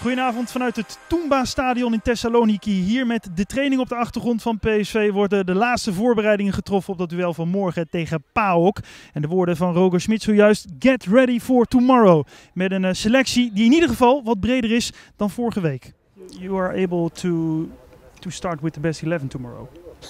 Goedenavond vanuit het Toumba-stadion in Thessaloniki. Hier met de training op de achtergrond van PSV worden de laatste voorbereidingen getroffen op dat duel van morgen tegen PAOK. En de woorden van Roger Schmidt zojuist, get ready for tomorrow. Met een selectie die in ieder geval wat breder is dan vorige week. You are able to start with the best 11 tomorrow.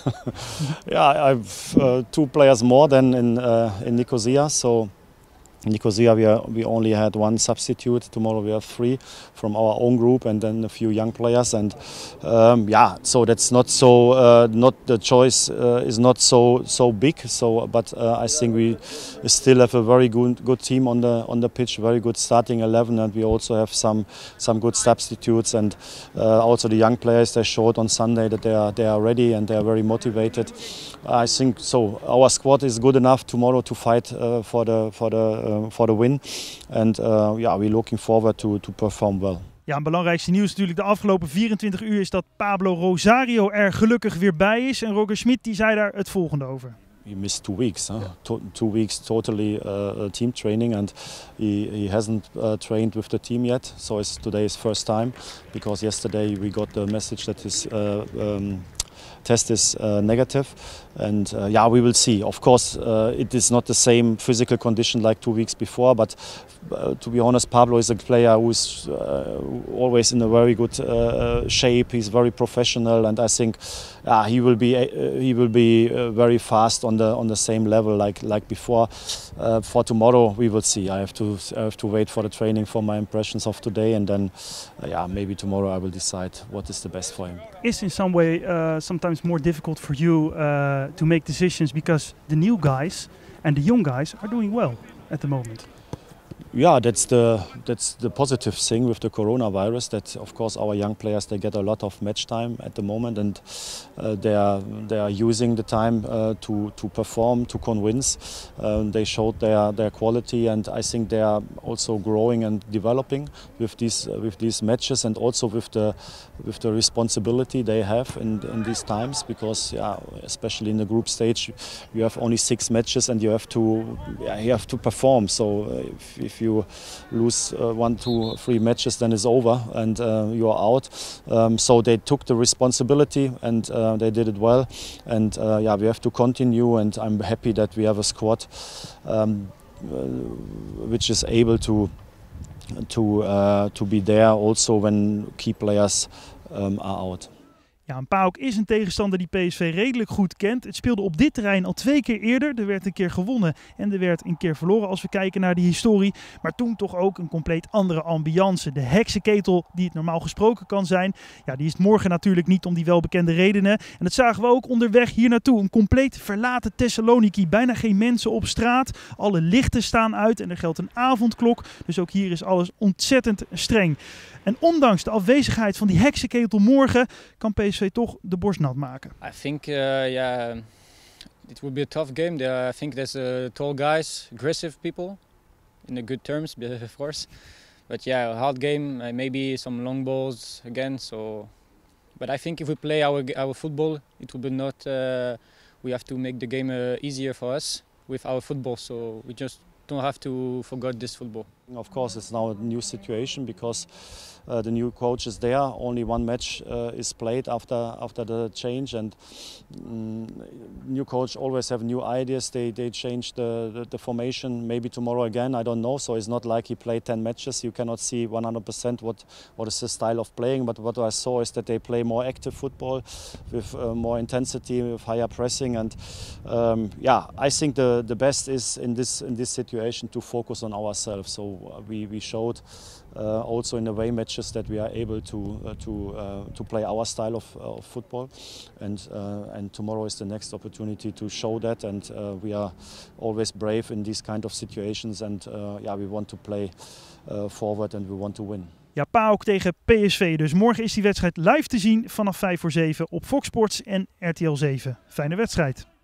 Yeah, I've 2 players more than in Nicosia. So in Nicosia we only had 1 substitute. Tomorrow we have 3 from our own group and then a few young players. And yeah, so that's not so. Not the choice is not so big. So, but I think we still have a very good team on the pitch. Very good starting 11, and we also have some good substitutes. And also the young players, they showed on Sunday that they are ready and they are very motivated. I think so. Our squad is good enough tomorrow to fight for the win, and yeah, we're looking forward to perform well. Ja, het belangrijkste nieuws natuurlijk de afgelopen 24 uur is dat Pablo Rosario er gelukkig weer bij is. En Roger Schmidt die zei daar het volgende over. He missed 2 weeks, huh? 2 weeks totally team training, and he hasn't trained with the team yet. So today is first time, because yesterday we got the message that his test is negative, and yeah, we will see. Of course, it is not the same physical condition like 2 weeks before, but to be honest, Pablo is a player who is always in a very good shape. He's very professional, and I think he will be very fast on the same level like before. For tomorrow, we will see. I have to wait for the training for my impressions of today, and then yeah, maybe tomorrow I will decide what is the best for him. Is in some way sometimes more difficult for you to make decisions because the new guys and the young guys are doing well at the moment? Yeah, that's the positive thing with the coronavirus. That of course our young players, they get a lot of match time at the moment, and they are using the time to perform, to convince. They showed their quality, and I think they are also growing and developing with these matches, and also with the responsibility they have in these times. Because yeah, especially in the group stage, you have only 6 matches, and you have to perform. So if you lose 1, 2, 3 matches, then it's over and you are out. So they took the responsibility, and they did it well. And yeah, we have to continue. And I'm happy that we have a squad which is able to be there also when key players are out. Ja, PAOK is een tegenstander die PSV redelijk goed kent. Het speelde op dit terrein al 2 keer eerder. Er werd een keer gewonnen en er werd een keer verloren als we kijken naar die historie. Maar toen toch ook een compleet andere ambiance. De heksenketel die het normaal gesproken kan zijn. Ja, die is het morgen natuurlijk niet om die welbekende redenen. En dat zagen we ook onderweg hier naartoe. Een compleet verlaten Thessaloniki. Bijna geen mensen op straat. Alle lichten staan uit en er geldt een avondklok. Dus ook hier is alles ontzettend streng. En ondanks de afwezigheid van die heksenketel morgen kan PSV toch de borst nat maken. I think yeah, it will be a tough game. I think there's tall guys, aggressive people, in the good terms, of course. But yeah, a hard game. Maybe some long balls again. So, but I think if we play our football, it will be not. We have to make the game easier for us with our football. So we just don't have to forget this football. Of course, it's now a new situation because the new coach is there. Only 1 match is played after the change, and new coach always have new ideas. They change the formation. Maybe tomorrow again, I don't know. So it's not like he played 10 matches. You cannot see 100% what is the style of playing. But what I saw is that they play more active football with more intensity, with higher pressing. And yeah, I think the best is in this situation to focus on ourselves. So we showed also in the away matches that we are able to play our style of football, and tomorrow is the next opportunity to show that, and we are always brave in these kind of situations, and yeah, we want to play forward and we want to win. Ja, PAOK tegen PSV. Dus morgen is die wedstrijd live te zien vanaf 5 voor 7 op Fox Sports en RTL 7. Fijne wedstrijd.